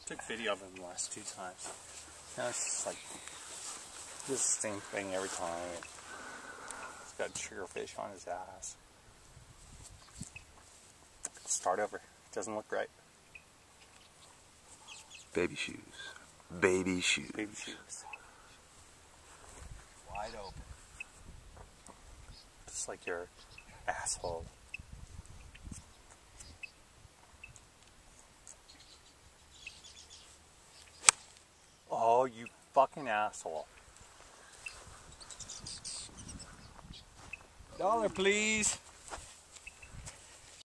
Took video of him the last 2 times. Now it's just like the same thing every time. He's got triggerfish on his ass. Start over. Doesn't look right. Baby shoes. Baby shoes. Baby shoes. Wide open. Just like your asshole. Oh, you fucking asshole. $1, please.